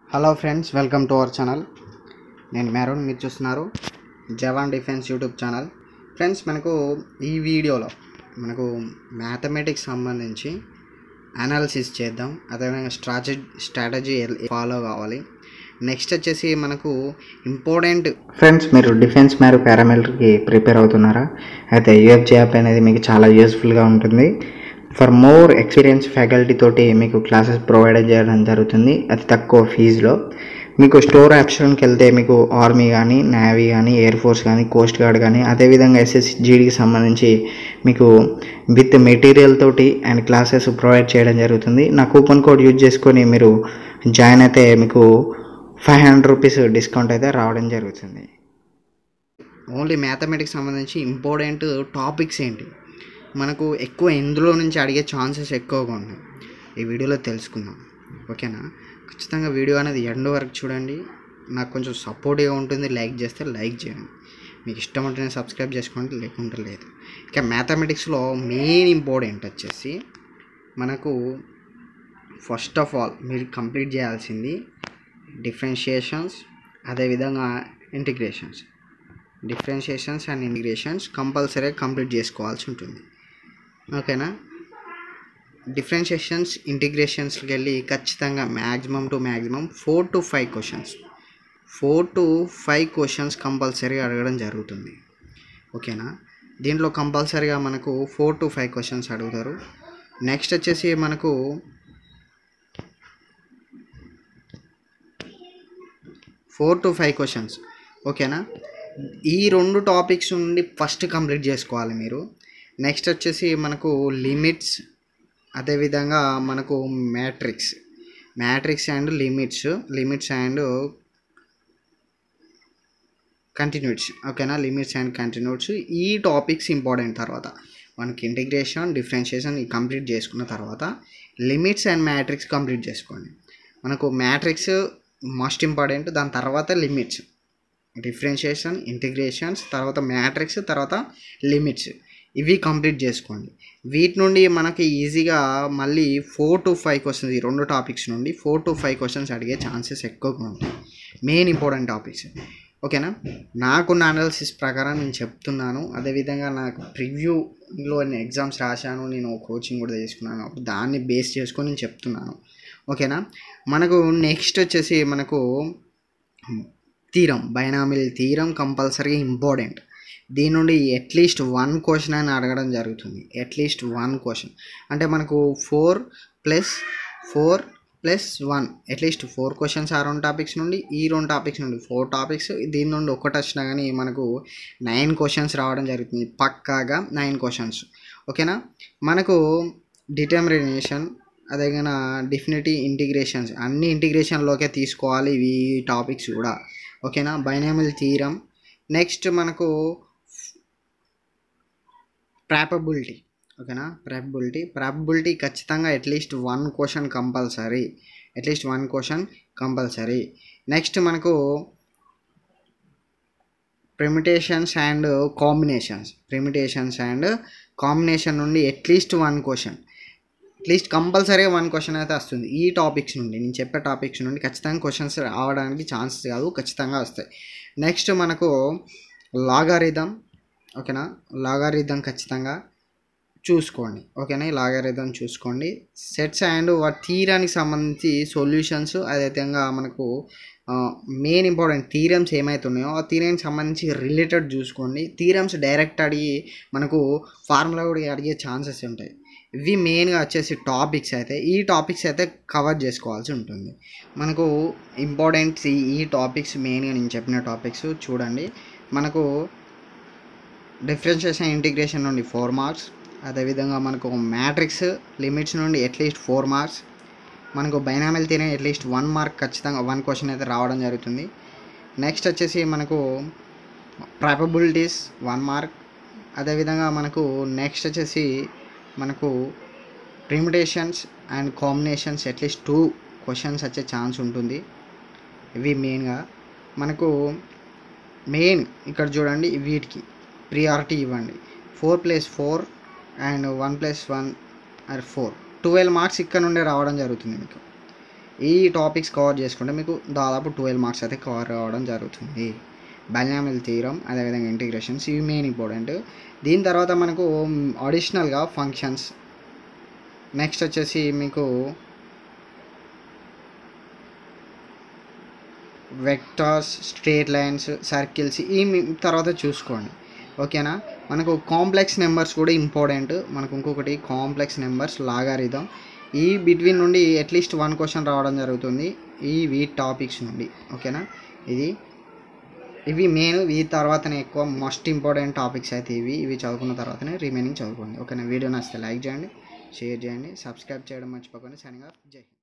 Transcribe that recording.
Hello friends, welcome to our channel. నేను మెరూన్, మీరు చూస్తున్నారు Jawan defence YouTube channel. Friends, మనకు ఈ వీడియోలో మ్యాథమెటిక్స్ సంబంధించి అనాలిసిస్ చేద్దాం. అదేవిధంగా స్ట్రాటజీ ఫాలో కావాలి. నెక్స్ట్ వచ్చేసి మనకు ఇంపార్టెంట్. ఫ్రెండ్స్, మీరు డిఫెన్స్ మరియు పారామిలిటరీకి ప్రిపేర్ అవుతున్నారా? అయితే యూఎఫ్జే యాప్ అనేది మీకు చాలా యూస్ఫుల్గా ఉంటుంది. ఫర్ మోర్ ఎక్స్పీరియన్స్ ఫ్యాకల్టీ తోటి మీకు క్లాసెస్ ప్రొవైడ్ చేయడం జరుగుతుంది అతి తక్కువ ఫీజులో. మీకు స్టోర్ ఆప్షన్కి వెళ్తే మీకు ఆర్మీ కానీ, నేవీ కానీ, ఎయిర్ ఫోర్స్ కానీ, కోస్ట్ గార్డ్ కానీ, అదేవిధంగా ఎస్ఎస్జిడికి సంబంధించి మీకు విత్ మెటీరియల్ తోటి అండ్ క్లాసెస్ ప్రొవైడ్ చేయడం జరుగుతుంది. నా కూపన్ కోడ్ యూజ్ చేసుకొని మీరు జాయిన్ అయితే మీకు 500 రూపీస్ డిస్కౌంట్ అయితే రావడం జరుగుతుంది. ఓన్లీ మ్యాథమెటిక్స్ సంబంధించి ఇంపార్టెంట్ టాపిక్స్ ఏంటి, మనకు ఎక్కువ ఇందులో నుంచి అడిగే ఛాన్సెస్ ఎక్కువగా ఉన్నాయి. ఈ వీడియోలో తెలుసుకుందాం, ఓకేనా? ఖచ్చితంగా వీడియో అనేది ఎండ్ వరకు చూడండి. నాకు కొంచెం సపోర్టివ్గా ఉంటుంది. లైక్ చేస్తే లైక్ చేయండి, మీకు ఇష్టం ఉంటేనే సబ్స్క్రైబ్ చేసుకోండి, లేకుంటే లేదు. ఇక మ్యాథమెటిక్స్లో మెయిన్ ఇంపార్టెంట్ వచ్చేసి మనకు ఫస్ట్ ఆఫ్ ఆల్ మీరు కంప్లీట్ చేయాల్సింది డిఫరెన్షియేషన్స్, అదేవిధంగా ఇంటిగ్రేషన్స్. డిఫరెన్షియేషన్స్ అండ్ ఇంటిగ్రేషన్స్ కంపల్సరీగా కంప్లీట్ చేసుకోవాల్సి ఉంటుంది, ఓకేనా? డిఫరెన్షియేషన్స్, ఇంటిగ్రేషన్స్కి వెళ్ళి ఖచ్చితంగా maximum 4 to 5 questions, 4 to 5 questions కంపల్సరీగా అడగడం జరుగుతుంది, ఓకేనా? దీంట్లో కంపల్సరీగా మనకు 4 to 5 క్వశ్చన్స్ అడుగుతారు. నెక్స్ట్ వచ్చేసి మనకు 4 to 5 క్వశ్చన్స్, ఓకేనా? ఈ 2 టాపిక్స్ నుండి ఫస్ట్ కంప్లీట్ చేసుకోవాలి మీరు. నెక్స్ట్ వచ్చేసి మనకు లిమిట్స్, అదేవిధంగా మనకు matrix and limits and continuity, ఓకేనా? లిమిట్స్ అండ్ కంటిన్యూట్స్ ఈ టాపిక్స్ ఇంపార్టెంట్. తర్వాత మనకి ఇంటిగ్రేషన్, డిఫరెన్షియేషన్ కంప్లీట్ చేసుకున్న తర్వాత లిమిట్స్ అండ్ మ్యాట్రిక్స్ కంప్లీట్ చేసుకోండి. మనకు మ్యాట్రిక్స్ మస్ట్ ఇంపార్టెంట్, దాని తర్వాత లిమిట్స్, డిఫరెన్షియేషన్, ఇంటిగ్రేషన్స్, తర్వాత మ్యాట్రిక్స్, తర్వాత లిమిట్స్, ఇవి కంప్లీట్ చేసుకోండి. వీటి నుండి మనకి ఈజీగా మళ్ళీ 4 to 5 క్వశ్చన్స్, ఈ 2 టాపిక్స్ నుండి 4 to 5 క్వశ్చన్స్ అడిగే ఛాన్సెస్ ఎక్కువగా ఉంటాయి. మెయిన్ ఇంపార్టెంట్ టాపిక్స్, ఓకేనా? నాకున్న అనాలిసిస్ ప్రకారం నేను చెప్తున్నాను. అదేవిధంగా నాకు ప్రివ్యూలో నేను ఎగ్జామ్స్ రాశాను, నేను కోచింగ్ కూడా తీసుకున్నాను, అప్పుడు దాన్ని బేస్ చేసుకొని నేను చెప్తున్నాను, ఓకేనా? మనకు నెక్స్ట్ వచ్చేసి మనకు బైనామిల్ థీరం కంపల్సరీ ఇంపార్టెంట్. దీని నుండి అట్లీస్ట్ 1 క్వశ్చన్ అని అడగడం జరుగుతుంది. అట్లీస్ట్ 1 క్వశ్చన్ అంటే మనకు 4 + 1 అట్లీస్ట్ 4 క్వశ్చన్స్ ఆ 2 టాపిక్స్ నుండి. ఈ 2 టాపిక్స్ నుండి 4 టాపిక్స్, దీని నుండి ఒకటి వచ్చినా కానీ మనకు 9 క్వశ్చన్స్ రావడం జరుగుతుంది, పక్కాగా 9 క్వశ్చన్స్, ఓకేనా? మనకు డిటర్మినేషన్, అదేవిధంగా డెఫినిటివ్, ఇంటిగ్రేషన్స్ అన్ని ఇంటిగ్రేషన్లోకే తీసుకోవాలి ఈ టాపిక్స్ కూడా, ఓకేనా? Binomial theorem. నెక్స్ట్ మనకు ప్రాబబిలిటీ, ఓకేనా? ప్రాబబిలిటీ ఖచ్చితంగా అట్లీస్ట్ 1 క్వశ్చన్ కంపల్సరీ. నెక్స్ట్ మనకు ప్రిమిటేషన్స్ అండ్ కాంబినేషన్ నుండి అట్లీస్ట్ 1 క్వశ్చన్, అట్లీస్ట్ కంపల్సరీగా 1 క్వశ్చన్ అయితే వస్తుంది. ఈ టాపిక్స్ నుండి, నేను చెప్పే టాపిక్స్ నుండి ఖచ్చితంగా క్వశ్చన్స్ రావడానికి ఛాన్సెస్ కాదు, ఖచ్చితంగా వస్తాయి. నెక్స్ట్ మనకు లాగారిథం, ఓకేనా? లాగారిథం ఖచ్చితంగా చూసుకోండి, ఓకేనా? లాగారిథం చూసుకోండి. సెట్స్ అండ్ వాటి థీరానికి సంబంధించి సొల్యూషన్స్, అదేవిధంగా మనకు మెయిన్ ఇంపార్టెంట్ థీరమ్స్ ఏమైతే ఉన్నాయో ఆ థీరానికి సంబంధించి రిలేటెడ్ చూసుకోండి. థీరమ్స్ డైరెక్ట్ అడిగి మనకు ఫార్ములా కూడా అడిగే ఛాన్సెస్ ఉంటాయి. ఇవి మెయిన్గా వచ్చేసి టాపిక్స్ అయితే, ఈ టాపిక్స్ అయితే కవర్ చేసుకోవాల్సి ఉంటుంది. మనకు ఇంపార్టెంట్స్ ఈ టాపిక్స్ మెయిన్గా నేను చెప్పిన టాపిక్స్ చూడండి. మనకు డిఫరెన్షియేషన్, ఇంటిగ్రేషన్ నుండి 4 మార్క్స్, అదేవిధంగా మనకు మ్యాట్రిక్స్, లిమిట్స్ నుండి అట్లీస్ట్ 4 మార్క్స్, మనకు బైనామిల్ థియరీ అట్లీస్ట్ 1 మార్క్ ఖచ్చితంగా 1 క్వశ్చన్ అయితే రావడం జరుగుతుంది. నెక్స్ట్ వచ్చేసి మనకు ప్రాబబిలిటీస్ 1 మార్క్, అదేవిధంగా మనకు నెక్స్ట్ వచ్చేసి మనకు permutations and combinations at least 2 questions వచ్చే ఛాన్స్ ఉంటుంది. ఇవి మెయిన్గా మనకు మెయిన్ ఇక్కడ చూడండి, వీటికి ప్రియారిటీ ఇవ్వండి. 4 + 4 అండ్ 1 + 1 4, 12 మార్క్స్ ఇక్కడ నుండే రావడం జరుగుతుంది మీకు. ఈ టాపిక్స్ కవర్ చేసుకుంటే మీకు దాదాపు 12 మార్క్స్ అయితే కవర్ అవ్వడం జరుగుతుంది. బైనామియల్ థియరం, అదేవిధంగా ఇంటిగ్రేషన్స్, ఇవి మెయిన్ ఇంపార్టెంట్. దీని తర్వాత మనకు అడిషనల్గా ఫంక్షన్స్, నెక్స్ట్ వచ్చేసి మీకు వెక్టార్స్, స్ట్రేట్ లైన్స్, సర్కిల్స్ ఈ తర్వాత చూసుకోండి. ఓకేనా. మనకు కాంప్లెక్స్ నెంబర్స్ కూడా ఇంపార్టెంట్. మనకు ఇంకొకటి కాంప్లెక్స్ నెంబర్స్, లాగారిథం, ఈ బిట్వీన్ నుండి అట్లీస్ట్ 1 క్వశ్చన్ రావడం జరుగుతుంది ఈ టాపిక్స్ నుండి. ఓకేనా. ఇవి మెయిన్. వీటి తర్వాతనే ఎక్కువ మస్ట్ ఇంపార్టెంట్ టాపిక్స్ అయితే ఇవి చదువుకున్న తర్వాతనే రిమైనింగ్ చదువుకోండి. ఓకేనా. వీడియో నచ్చితే లైక్ చేయండి, షేర్ చేయండి, సబ్స్క్రైబ్ చేయడం మర్చిపోకండి. Signing off. జై హింద్.